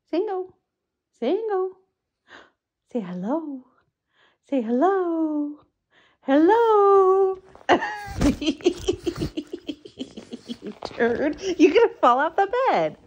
Single. Single. Say hello. Say hello. Hello. You turd. You're going to fall off the bed.